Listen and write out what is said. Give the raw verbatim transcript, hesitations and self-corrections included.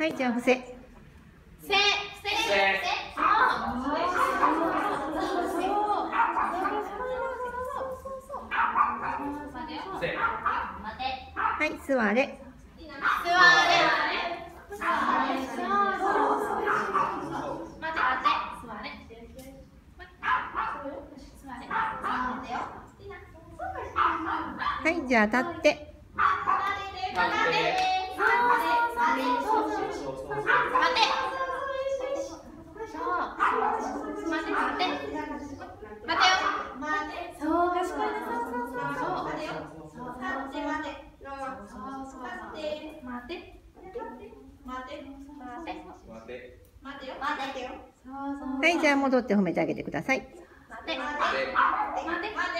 、じゃあ伏せ。 せ、せ、せ。 はい、座れ。 座れ。 はい、じゃあ立って。はい、じゃあ戻って褒めてあげてください。 待て待て待て待て